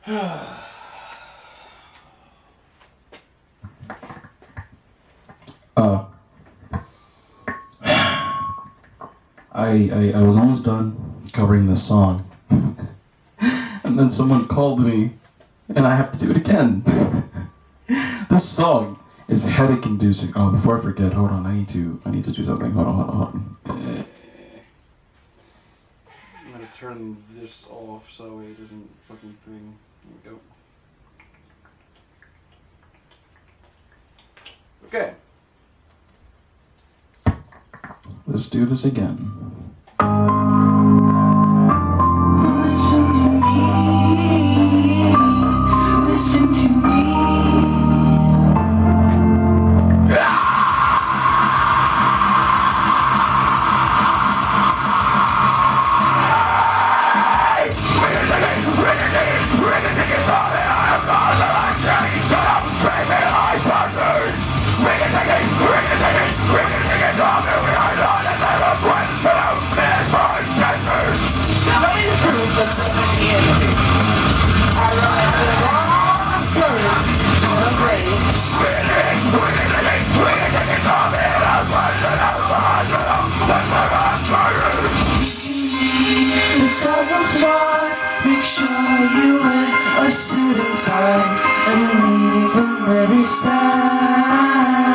I was almost done covering this song, and then someone called me, and I have to do it again. This song is headache-inducing. Oh, before I forget, hold on, I need to do something. Hold on. I'm gonna turn this off so it doesn't fucking thing. There we go. Okay. Let's do this again. Listen to me. Listen to me. Make sure you wear a suit and tie and leave them where we stand.